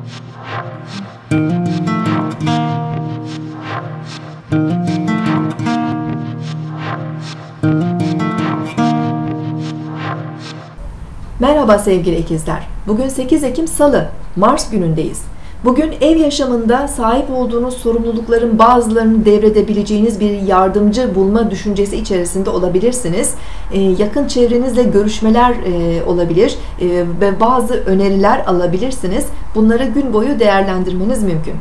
Merhaba sevgili ikizler. Bugün 8 Ekim Salı, Mars günündeyiz. Bugün ev yaşamında sahip olduğunuz sorumlulukların bazılarını devredebileceğiniz bir yardımcı bulma düşüncesi içerisinde olabilirsiniz. Yakın çevrenizle görüşmeler olabilir ve bazı öneriler alabilirsiniz. Bunları gün boyu değerlendirmeniz mümkün.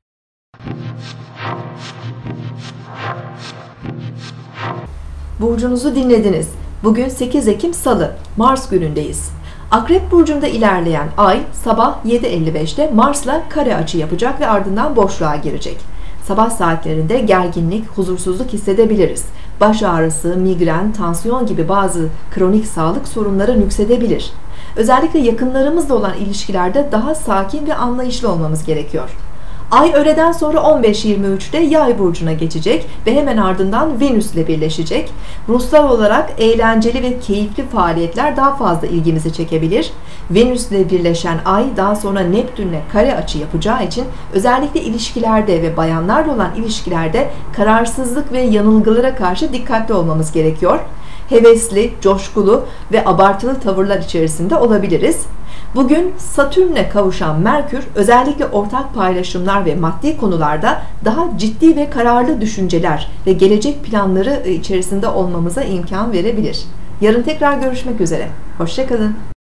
Burcunuzu dinlediniz. Bugün 8 Ekim Salı, Mars günündeyiz. Akrep burcunda ilerleyen ay sabah 7:55'te Mars'la kare açı yapacak ve ardından boşluğa girecek. Sabah saatlerinde gerginlik, huzursuzluk hissedebiliriz. Baş ağrısı, migren, tansiyon gibi bazı kronik sağlık sorunları nüksedebilir. Özellikle yakınlarımızla olan ilişkilerde daha sakin ve anlayışlı olmamız gerekiyor. Ay öğleden sonra 15:23'te Yay burcuna geçecek ve hemen ardından Venüs ile birleşecek. Ruhsal olarak eğlenceli ve keyifli faaliyetler daha fazla ilgimizi çekebilir. Venüs ile birleşen Ay daha sonra Neptün'le kare açı yapacağı için özellikle ilişkilerde ve bayanlarla olan ilişkilerde kararsızlık ve yanılgılara karşı dikkatli olmamız gerekiyor. Hevesli, coşkulu ve abartılı tavırlar içerisinde olabiliriz. Bugün Satürn'le kavuşan Merkür özellikle ortak paylaşımlar ve maddi konularda daha ciddi ve kararlı düşünceler ve gelecek planları içerisinde olmamıza imkan verebilir. Yarın tekrar görüşmek üzere. Hoşça kalın.